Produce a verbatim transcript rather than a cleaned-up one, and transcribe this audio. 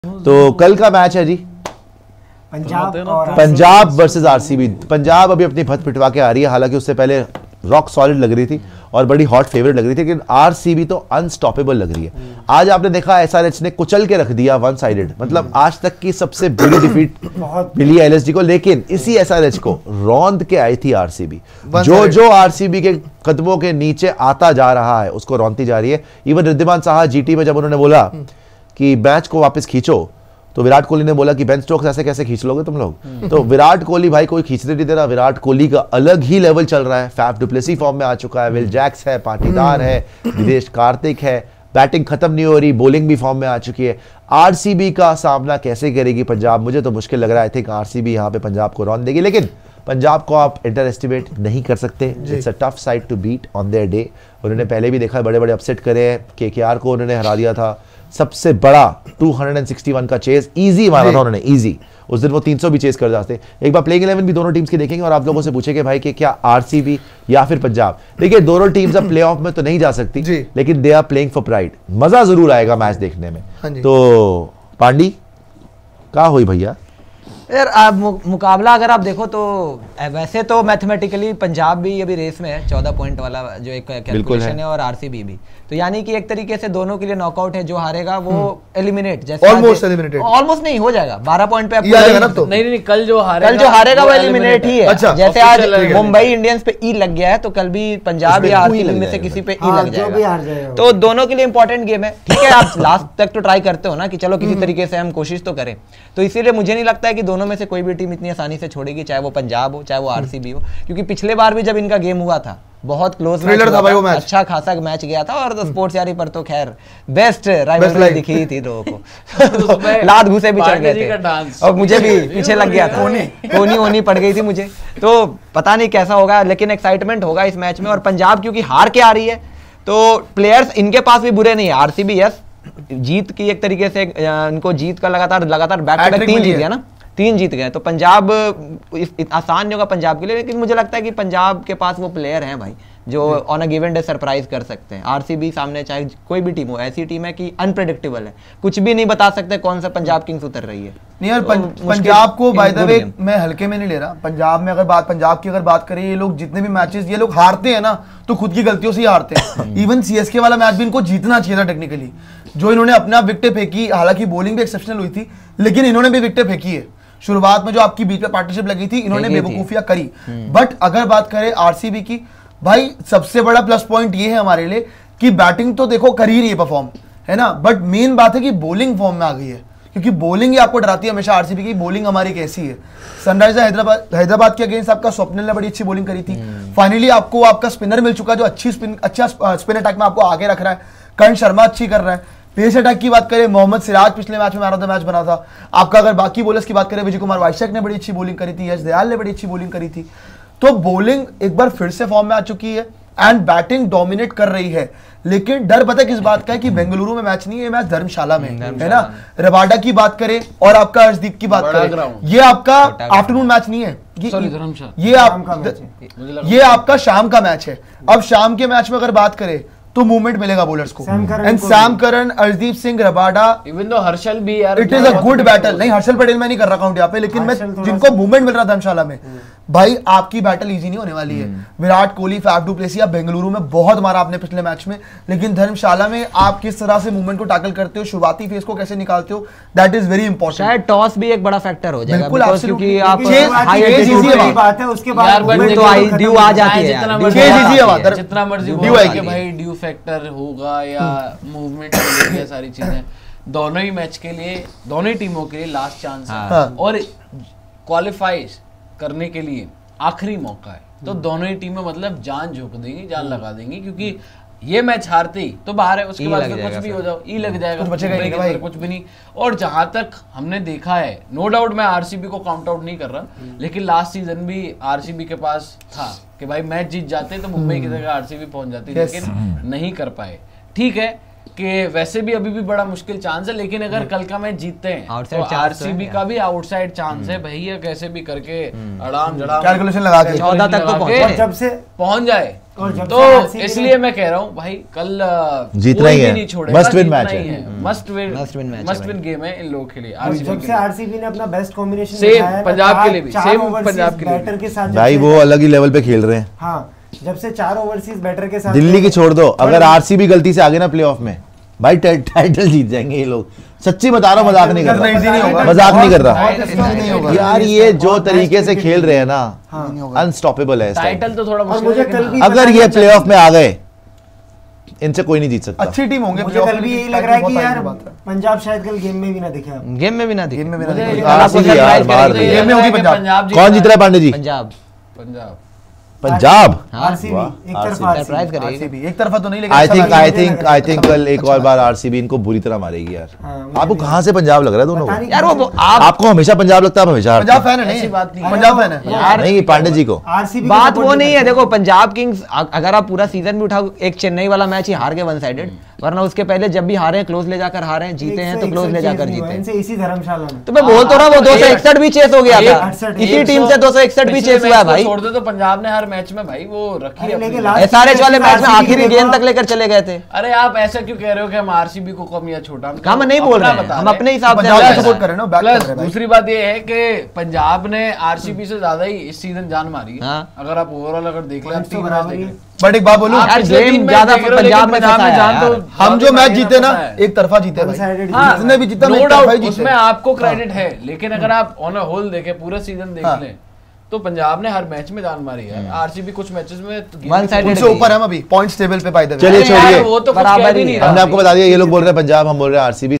तो कल का मैच है जी पंजाब और पंजाब वर्सेस आरसीबी। पंजाब अभी अपनी भत पिटवा के आ रही है, हालांकि उससे पहले रॉक सॉलिड लग रही थी और बड़ी हॉट फेवरेट लग रही थी, लेकिन आरसीबी तो अनस्टॉपेबल लग रही है। आज आपने देखा एसआरएच ने कुचल के रख दिया वन साइडेड, मतलब आज तक की सबसे बड़ी डिफीट मिली है एलएसडी को, लेकिन इसी एसआरएच को रौंद के आई थी आरसीबी। जो जो आरसीबी के कदमों के नीचे आता जा रहा है उसको रौंदती जा रही है। इवन रिद्धिमान साहा जीटी में जब उन्होंने बोला कि मैच को वापस खींचो, तो विराट कोहली ने बोला कि बेन स्टोक्स ऐसे कैसे खींच लोगे तुम लोग। तो विराट कोहली भाई कोई खींचने नहीं दे रहा, विराट कोहली का अलग ही लेवल चल रहा है। फैफ डु प्लेसी फॉर्म में आ चुका है, विल जैक्स है, पाटीदार है, दिनेश कार्तिक है, बैटिंग खत्म नहीं हो रही, बॉलिंग भी फॉर्म में आ चुकी है। आरसीबी का सामना कैसे करेगी पंजाब, मुझे तो मुश्किल लग रहा है। आई थिंक आरसीबी यहाँ पे पंजाब को रौंद देगी, लेकिन पंजाब को आप इंटर एस्टिमेट नहीं कर सकते। It's a tough side to beat on their day. उन्होंने पहले भी देखा बड़े बड़े अपसेट करे हैं, केकेआर को उन्होंने हरा दिया था, सबसे बड़ा दो सौ इकसठ का चेस इजी मारा था उन्होंने, इजी। उस दिन वो तीन सौ भी चेस कर जाते। एक बार प्लेइंग इलेवन भी दोनों टीम्स की देखेंगे और आप लोगों से पूछेंगे भाई कि क्या आरसीबी या फिर पंजाब। देखिए दोनों टीम्स अब प्लेऑफ में तो नहीं जा सकती, लेकिन they are playing for pride. मजा जरूर आएगा मैच देखने में। तो पांडी क्या हुई भैया यार, आप मु, मुकाबला अगर आप देखो तो वैसे तो मैथमेटिकली पंजाब भी अभी रेस में है, चौदह पॉइंट वाला जो एक कैलकुलेशन है, और आरसीबी भी। तो यानी कि एक तरीके से दोनों के लिए नॉकआउट है, जो हारेगा वो एलिमिनेट, जैसे ऑलमोस्ट एलिमिनेटेड, ऑलमोस्ट नहीं हो जाएगा, बारह पॉइंट पे ये आ जाएगा ना। तो नहीं नहीं कल जो हारेगा कल जो हारेगा वो एलिमिनेट ही है। अच्छा, जैसे आज मुंबई इंडियंस पे ई लग गया है, तो कल भी पंजाब या आरसीबी में से किसी पे ई लग जाएगा। तो दोनों के लिए इंपॉर्टेंट गेम है। ठीक है, आप लास्ट तक तो ट्राई करते हो ना कि चलो किसी तरीके से हम कोशिश तो करें। तो इसीलिए मुझे नहीं लगता है कि दोनों में से कोई भी टीम इतनी आसानी से छोड़ेगी, चाहे वो पंजाब हो चाहे वो आरसीबी हो, क्योंकि पिछले बार भी जब इनका गेम हुआ था बहुत क्लोज मैच था, था, मैच अच्छा खासा मैच गया था। और स्पोर्ट्स यारी पर तो खैर बेस्ट राइवलरी दिखी थी लोगों को। लात घुसे भी चढ़ गए थे और मुझे भी पीछे लग गया था, कोनी ओनी पड़ गई थी मुझे। तो पता नहीं कैसा होगा, लेकिन एक्साइटमेंट होगा इस मैच में। और पंजाब क्योंकि हार के आ रही है, तो प्लेयर्स इनके पास भी बुरे नहीं है। आरसीबी यस जीत की एक तरीके से, इनको जीत का लगातार लगातार बैक टू बैक तीन जीत गया ना, तीन जीत गए। तो पंजाब आसान नहीं होगा पंजाब के लिए, लेकिन मुझे लगता है कि पंजाब के पास वो प्लेयर हैं भाई जो on a given day surprise कर सकते हैं। आरसीबी सामने चाहे कोई भी टीम हो, ऐसी टीम है कि अनप्रेडिक्टेबल है, कुछ भी नहीं बता सकते कौन सा पंजाब किंग्स उतर रही है। नहीं यार, तो पंजाब को बाय द वे मैं हल्के में नहीं ले रहा। पंजाब में अगर बात पंजाब की अगर बात करें, ये लोग जितने भी मैचेस ये लोग हारते हैं ना, तो खुद की गलतियों से ही हारते हैं। इवन सीएसके वाला मैच भी इनको जीतना चाहिए था टेक्निकली, जो इन्होंने अपना विकेटें फेंकी। हालांकि बॉलिंग भी एक्सेप्शनल हुई थी, लेकिन इन्होंने भी विकेटें फेंकी है। शुरुआत में जो आपकी बीच में पार्टनरशिप लगी थी, इन्होंने बेवकूफियां करी। बट अगर बात करें आरसीबी की, भाई सबसे बड़ा प्लस पॉइंट ये है हमारे लिए कि बैटिंग तो देखो कर ही रही है परफॉर्म, है ना, बट मेन बात है कि बॉलिंग फॉर्म में आ गई है, क्योंकि बॉलिंग ही आपको डराती है हमेशा। आरसीबी की बॉलिंग हमारी कैसी है। सनराइजर हैदराबाद हैदराबाद के अगेंस्ट आपका स्वप्निल ने बड़ी अच्छी बॉलिंग करी थी। फाइनली आपको आपका स्पिनर मिल चुका जो अच्छी स्पिन अच्छा स्पिन अटैक में आपको आगे रख रहा है। कर्ण शर्मा अच्छी कर रहा है। पेस अटैक की बात करें, मोहम्मद सिराज पिछले मैच में मैन ऑफ द मैच बना था आपका। अगर बाकी बॉलर्स की बात करें, विजय कुमार वाइशक ने बड़ी अच्छी बॉलिंग करी थी, यश दयाल ने बड़ी अच्छी बॉलिंग करी थी। तो बॉलिंग एक बार फिर से फॉर्म में आ चुकी है एंड बैटिंग डोमिनेट कर रही है। लेकिन डर पता है किस बात का है कि बेंगलुरु में मैच नहीं है, मैच धर्मशाला में है ना। रबाडा की बात करें और आपका अर्शदीप की बात करें, ये आपका आफ्टरनून मैच नहीं है, ये आप ये आपका शाम का मैच है। अब शाम के मैच में अगर बात करें तो मूवमेंट मिलेगा बॉलर्स को, and Sam Curran, Arshdeep Singh, Rabada, even though Harshal भी यार, it is a good battle. नहीं, हर्षल पटेल मैं नहीं कर रहा काउंट यहाँ पे, लेकिन मैं जिनको मूवमेंट मिल रहा था धर्मशाला में, भाई आपकी बैटल इजी नहीं होने वाली है। Virat Kohli, Faf du Plessis, आप बेंगलुरु में बहुत मारा आपने पिछले मैच में, लेकिन धर्मशाला में आप किस तरह से मूवमेंट को टैकल करते हो, शुरुआती फेज को कैसे निकालते हो, दैट इज वेरी इंपॉर्टेंट। शायद टॉस भी एक बड़ा फैक्टर हो जाएगा, बिल्कुल, क्योंकि आप हाई एल्टीट्यूड बात है, उसके बाद तो ड्यू आ जाती है, जितना मर्जी ड्यू आएगी भाई, ड्यू फैक्टर होगा या मूवमेंट होगी, सारी चीजें दोनों ही मैच के लिए, दोनों ही टीमों के लिए लास्ट चांस है और क्वालिफाई करने के लिए आखिरी मौका है। तो दोनों ही टीमें मतलब जान झोंक देंगी, जान लगा देंगी, क्योंकि ये मैच हारते ही तो बाहर है, उसके बाद कुछ भी हो जाओ ई लग जाएगा, कुछ बचेगा नहीं भाई, कुछ भी नहीं। और जहां तक हमने देखा है, नो डाउट मैं आरसीबी को काउंट आउट नहीं कर रहा, लेकिन लास्ट सीजन भी आरसीबी के पास था कि भाई मैच जीत जाते तो मुंबई की जगह आरसीबी पहुंच जाती, लेकिन नहीं कर पाए। ठीक है, कि वैसे भी अभी भी बड़ा मुश्किल चांस है, लेकिन अगर कल का मैच जीतते हैं तो आरसीबी का भी आउटसाइड चांस है भैया, कैसे भी करके अड़ाम जड़ाम कैलकुलेशन लगा के चौदह तक तो पहुंचे, जब से पहुंच जाए। तो इसलिए मैं कह रहा हूँ भाई कल जीतना ही है, मस्ट विन मैच है, must win must win game है इन लोगों के लिए। जब से आरसीबी ने अपना बेस्ट कॉम्बिनेशन सेम पंजाब के लिए भी, सेम पंजाब के लिए बैटर के साथ भाई वो अलग ही लेवल पे खेल रहे हैं। हाँ, जब से चार ओवरसीज बैटर के साथ, दिल्ली की छोड़ दो, अगर आरसीबी गलती से आगे ना प्लेऑफ में भाई टाइटल जीत जाएंगे ये लोग, सच्ची बता रहा हूँ, मजाक नहीं कर रहा, मजाक नहीं कर रहा यार, ये जो तरीके से खेल रहे हैं ना अनस्टॉपेबल है। टाइटल तो थोड़ा मुश्किल, अगर ये प्लेऑफ में आ गए इनसे कोई नहीं जीत सकता। अच्छी टीम होंगे। मुझे कल भी यही लग रहा है कि यार पंजाब शायद कल गेम में भी ना दिखे, गेम में भी ना दिखे, गेम में भी ना दिखे। गेम में होगी पंजाब। कौन जीत रहा है पांडे जी? पंजाब पंजाब पंजाब आरसीबी एक तरफा, सरप्राइज करेगी। आरसीबी एक तरफा तो नहीं, लेकिन I think I think I think कल एक और बार आरसीबी इनको बुरी तरह मारेगी यार। आपको कहाँ से पंजाब लग रहा है दोनों को? यार वो आप आपको हमेशा पंजाब लगता है, हमेशा पंजाब फैन है? नहीं, ऐसी बात नहीं, पंजाब फैन है नहीं, पांडे जी को आरसीबी बात वो नहीं है। देखो पंजाब किंग्स अगर आप पूरा सीजन भी उठाओ, एक चेन्नई वाला मैच ही हार गए वन साइडेड, वरना उसके पहले जब भी हारे हैं क्लोज ले जाकर हारे हैं, जीते हैं तो क्लोज ले जाकर जीते हैं। इसी धर्मशाला में तो मैं बोल तो रहा वो दो सौ इकसठ भी चेस हो गया था, इसी टीम से दो सौ इकसठ भी चेस हुआ है भाई। छोड़ दो तो पंजाब ने हर मैच में भाई वो रखी है। एसआरएच वाले मैच में आखिरी गेंद तक लेकर चले गए थे। अरे आप ऐसा क्यों कह रहे हो कि हम आरसीबी को कम या छोटा? हम नहीं बोल रहे हैं, हम अपने हिसाब से से सपोर्ट कर रहे हैं ना। प्लस दूसरी बात ये है कि पंजाब ने आरसीबी से ज्यादा ही इस सीजन जान मारी है। अगर आप ओवरऑल अगर देख ले, तीन मैच देख ले, बट एक बात बोलूं, ज्यादा पंजाब में जान तो हम जो मैच जीते ना एक तरफा जीते भाई, जितने भी जीता नो डाउट उसमें आपको क्रेडिट है, लेकिन अगर आप ऑन अ होल देखें, पूरा सीजन देख लें तो पंजाब ने हर मैच में जान मारी है। आरसीबी कुछ मैचेस में वन साइडेड से ऊपर है अभी पॉइंट्स टेबल पे। बाय द वे चलिए छोड़िए, वो तो बराबर ही नहीं, हमने आपको बता दिया, ये लोग बोल रहे हैं पंजाब, हम बोल रहे हैं आरसीबी।